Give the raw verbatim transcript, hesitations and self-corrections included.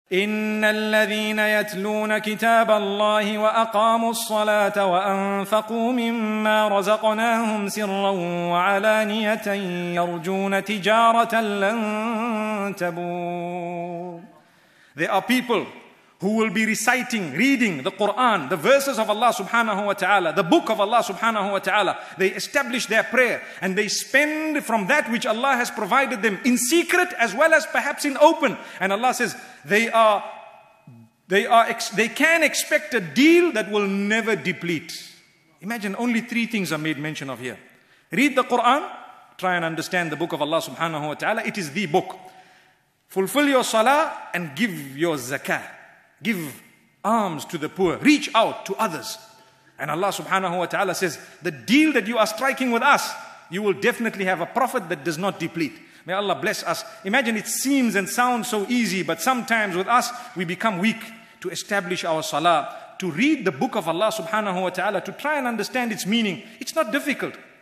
إن الذين يتلون كتاب الله وأقاموا الصلاة وأنفقوا مما رزقناهم سرا وعلانية يرجون تجارة لن تبور. There are people who will be reciting, reading the Quran, the verses of Allah subhanahu wa ta'ala, the book of Allah subhanahu wa ta'ala. They establish their prayer and they spend from that which Allah has provided them in secret as well as perhaps in open. And Allah says they are, they are, they can expect a deal that will never deplete. Imagine only three things are made mention of here. Read the Quran, try and understand the book of Allah subhanahu wa ta'ala. It is the book. Fulfill your salah and give your zakah. Give alms to the poor. Reach out to others. And Allah subhanahu wa ta'ala says, the deal that you are striking with us, you will definitely have a profit that does not deplete. May Allah bless us. Imagine it seems and sounds so easy, but sometimes with us, we become weak to establish our salah, to read the book of Allah subhanahu wa ta'ala, to try and understand its meaning. It's not difficult.